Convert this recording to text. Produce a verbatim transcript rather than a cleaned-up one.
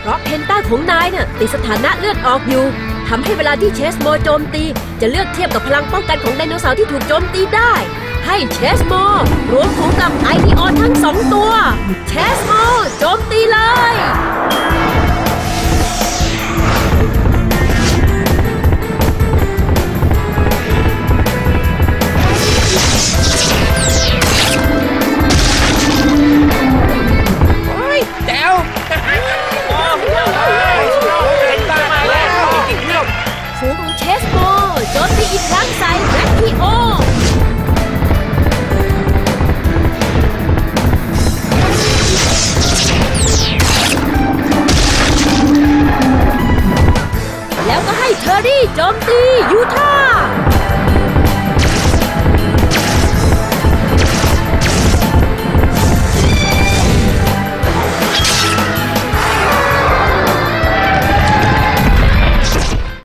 เพราะเพนต้าของนายน่ะติดสถานะเลือดออกอยู่ทำให้เวลาที่เชสโมโจมตีจะเลือกเทียบกับพลังป้องกันของไดโนเสาร์ที่ถูกโจมตีได้ให้เชสโมรวมของกับไอทีออนทั้งสองตัวเชสโมโจมตีเลยฝูงของเชสโมโจมตีอีกครั้งใส่แบล็คทีโอแล้วก็ให้เทอร์รี่โจมตียูท่า